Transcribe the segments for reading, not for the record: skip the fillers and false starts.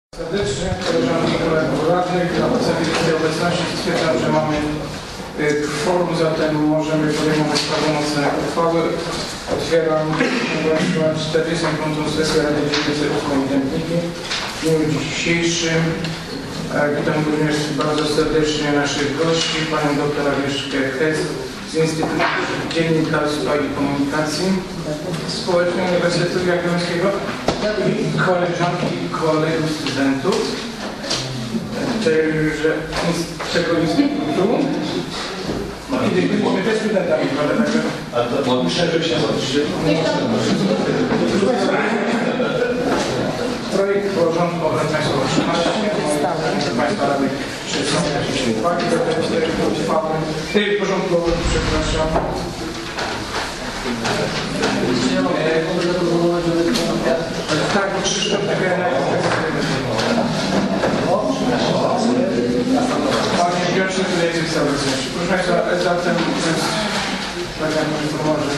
Serdecznie, koleżanki i kolegów radnych, na podstawie tej obecności stwierdzam, że mamy kworum, zatem możemy podejmować prawomocne uchwały. Otwieram 45. sesję Rady Dzielnicy 8 Dębniki. W dniu dzisiejszym witam również bardzo serdecznie naszych gości, panią dr Agnieszkę Hes z Instytutu Dziennikarstwa i Komunikacji Społecznej Uniwersytetu Jagiellońskiego i koleżanki i kolegów studentów tego instytutu. No i byliśmy też studentami, prawda? A to muszę, żeby się zobaczyć. Projekt porządku obrad Państwa otrzymacie. Proszę Państwa Rady przedstawią jakieś uwagi do tego uchwały. Porządku, przepraszam. Tak, bo Krzysztof Panie Piotrze, tutaj jest cała obecność. Proszę Państwa, zatem tak jak może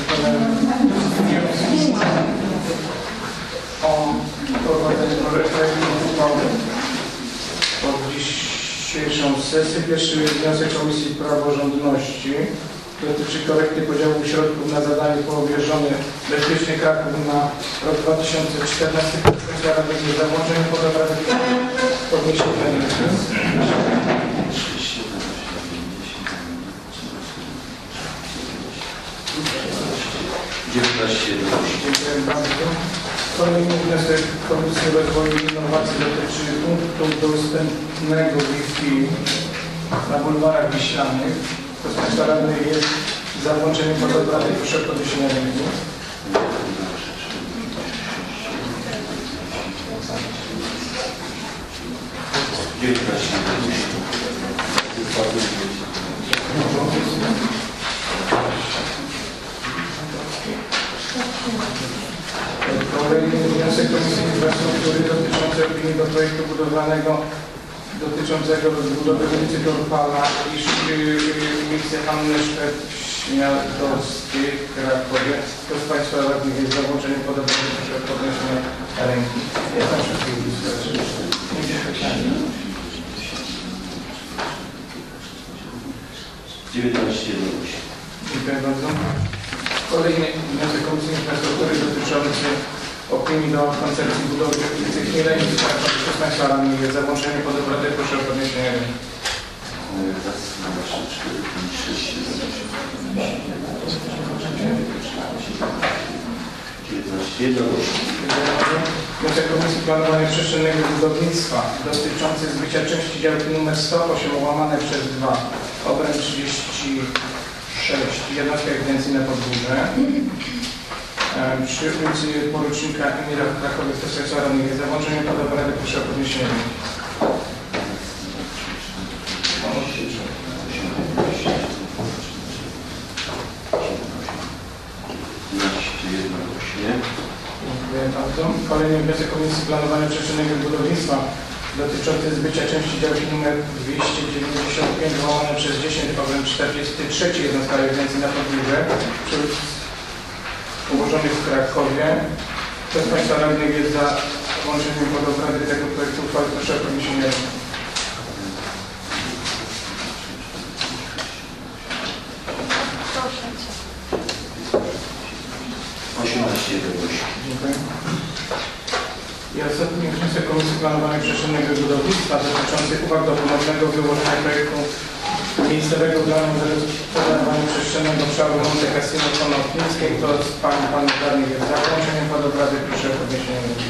o prowadzeniu projektu uchwały pod dzisiejszą sesję. Pierwszy wniosek Komisji Praworządności dotyczy korekty podziału środków na zadanie powierzone Bezpieczny Kraków na rok 2014. Komisja Rady nie załączeń pod obrady podniesienia ręki. Dziękuję bardzo. Kolejny wniosek Komisji Rozwoju i Innowacji dotyczy punktu dostępnego Wi-Fi na bulwarach Wiślanych. Kto z Państwa radnych jest za włączeniem pod obrady, proszę o podniesienie ręki. Kolejny wniosek Komisji Infrastruktury dotyczący opinii do projektu budowlanego dotyczącego rozbudowy ulicy Dorfala i ulicy Anny Szwed-Śniadowskiej w Krakowie. Kto z Państwa radnych jest za włączeniem pod obrady, proszę o podniesienie ręki. Jest tam wszystkie ulicy. Dziękuję bardzo. Kolejny wniosek Komisji Infrastruktury dotyczący opinii do koncepcji budowy ulicy Chmielenicy. Kto z Państwa radnych jest za włączeniem pod obrady, proszę o podniesienie ręki. Wniosek Komisji Planowania Przestrzennego Budownictwa dotyczący zbycia części działki nr 108/2 obręb 36 jednostka ewidencyjna Podgórze przy ulicy Porucznika Emira w Krakowie. Kto z Państwa radnych jest za włączeniem pod obrady, proszę o podniesienie ręki. Dziękuję bardzo. Kolejny wniosek Komisji Planowania Przestrzennego Budownictwa dotyczący zbycia części działki nr 295/10 obręb 43 jednostka ewidencyjna Podgórze ułożonych w Krakowie. Kto z Państwa radnych jest za włączeniem pod obrady tego projektu uchwały, proszę o podniesienie ręki. Dziękuję. I ostatni wniosek Komisji Planowania Przestrzennego Budownictwa dotyczący uwag do ponownego wyłożenia projektu miejscowego planu zagospodarowania przestrzennego obszaru Monte Cassino Konopnickiej. Kto z Pań i Panów radnych jest za włączeniem pod obrady, proszę o podniesienie ręki.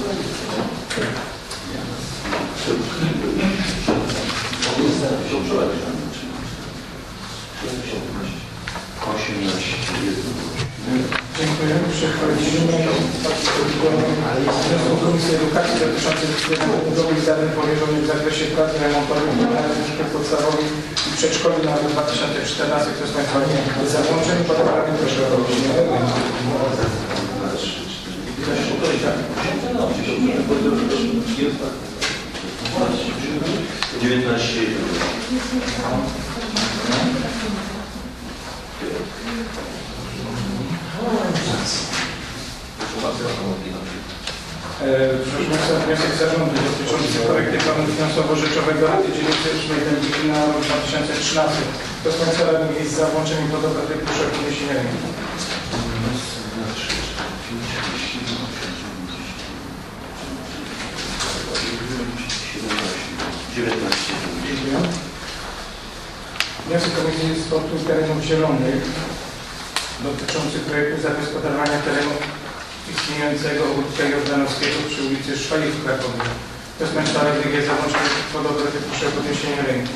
Dziękuję. Przechodzimy do wniosku Komisji Edukacji dotyczących budowy zadań powierzonych w zakresie prac remontowych w szkół podstawowych i przedszkoli na rok 2014. Kto z Państwa jest za włączeniem pod obrady, proszę o podniesienie ręki. 19. Proszę Państwa, wniosek zarządu dotyczący finansowo-rzeczowego Rady Dzielnicy 8 Dębiki na rok 2013. Kto z Państwa radnych jest za włączeniem pod obrady, proszę o podniesienie ręki. Dziękuję. Wniosek Komisji Sportu i Terenów Zielonych dotyczący projektu zagospodarowania terenu istniejącego ogródka jordanowskiego przy ulicy Szwajek w Krakowie. Kto z Państwa radnych jest za włączeniem pod obrady, proszę o podniesienie ręki.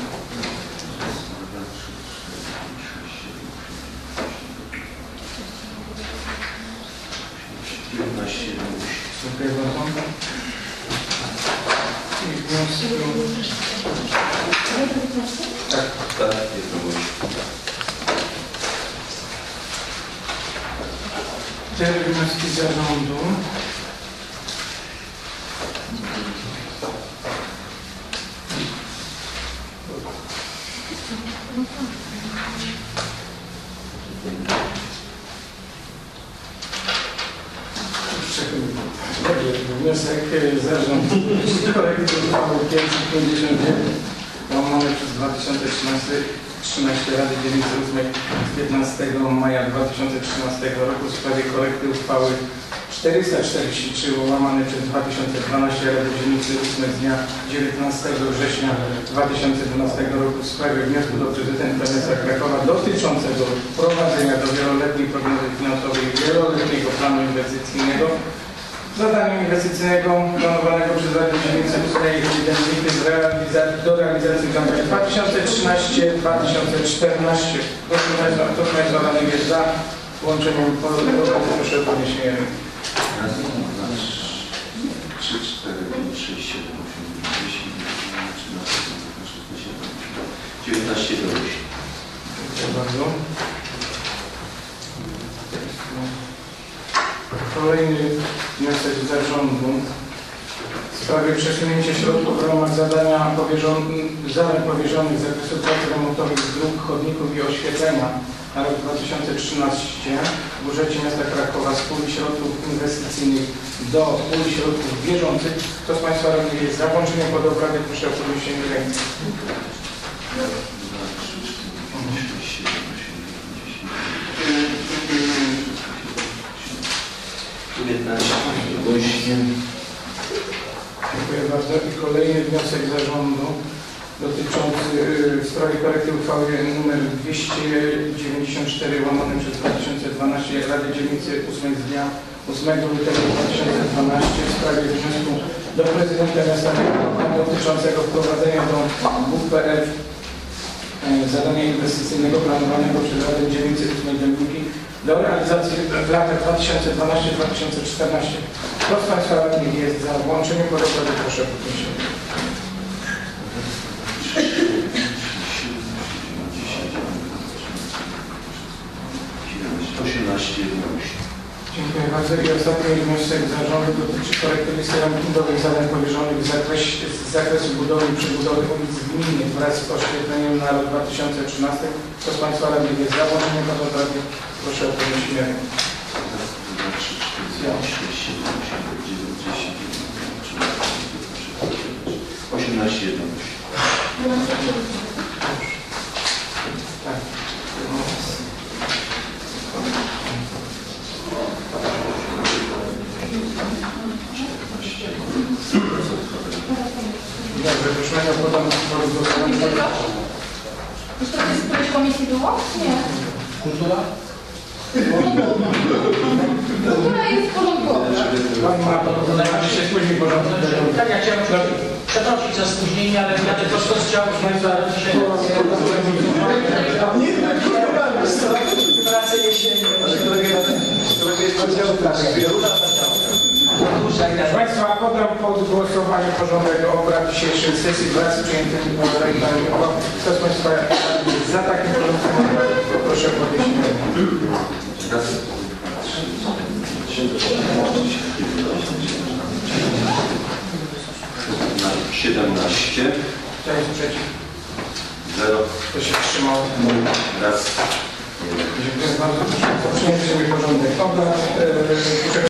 Dziękuję bardzo. I wniosek... Tak, jednomyślnie. Te wnioski zarządu. Wniosek zarządu korekty uchwały 559 łamane przez 2013 Rady Dzielnicy 8 z 15 maja 2013 roku w sprawie korekty uchwały 443 łamane przez 2012 Rady Dzielnicy 8 z dnia 19 września 2012 roku w sprawie wniosku do prezydenta miasta Krakowa dotyczącego wprowadzenia do wieloletniej prognozy finansowej wieloletniego planu inwestycyjnego zadania inwestycyjnego planowanego przez Radę Dzielnicy 8 do realizacji w kampanii 2013-2014. Proszę Państwa, kto z Państwa radnych jest za włączeniem proszę o podniesienie ręki. Raz, dwa, trzy, 4, 5, 6, 7, 8, 10, 11, 12, 13, 14, 15, 16, 17, 18, 19 do 8. Dziękuję bardzo. Kolejny wniosek zarządu w sprawie przesunięcia środków w ramach zadań powierzonych z zakresu prac remontowych dróg, chodników i oświetlenia na rok 2013 w budżecie miasta Krakowa z puli środków inwestycyjnych do puli środków bieżących. Kto z Państwa radnych jest za włączeniem pod obrady, proszę o podniesienie ręki. 19. Dziękuję bardzo. I kolejny wniosek zarządu dotyczący w sprawie korekty uchwały nr 294 łamane przez 2012 Rady Dzielnicy 8 z dnia 8 lutego 2012 w sprawie wniosku do prezydenta miasta Krakowa dotyczącego wprowadzenia do WPF zadania inwestycyjnego planowanego przez Radę Dzielnicy 8 Dębiki do realizacji w latach 2012-2014. Kto z Państwa radnych jest za włączeniem pod obrady, proszę o podniesienie. Dziękuję bardzo. I ostatni wniosek zarządu dotyczy korekty listy rankingowych zadań powierzonych z zakresu budowy i przebudowy ulic gminnych wraz z oświetleniem na rok 2013. Kto z Państwa radnych jest za włączeniem pod obrady, proszę o podniesienie ręki. 18 jedności. Tak. Dobrze, proszę Panią, podam sporo głosowania. Już to jest którejś komisji było? Nie. Kultura? Kultura jest porządkowa. Pan ma proponować się spóźni porządku. Tak, ja chciałem przeprosić za spóźnienie, ale ja tylko chciałbym Państwa dzisiaj pracę jesienną. Proszę Państwa, poddam pod głosowanie porządek obrad dzisiejszej sesji wraz z przyjętymi poprawkami. Kto z Państwa jest za takim porządkiem obrad, proszę o podniesienie ręki. 17. Kto jest przeciw? 0. Kto się wstrzymał? Raz. Dziękuję bardzo. Proszę o przyjęcie porządek obrad.